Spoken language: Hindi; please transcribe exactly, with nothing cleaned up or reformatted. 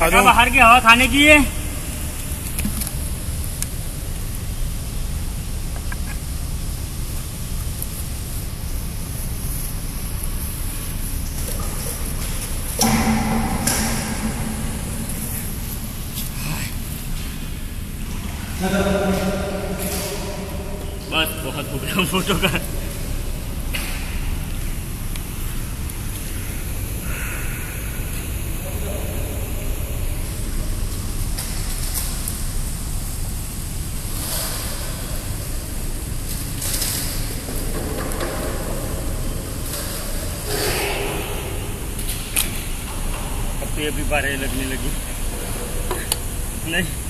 बाहर की हवा खाने की है। बस बहुत हो गया फोटो का। अब तो ये भी बारह लगने लगी नहीं।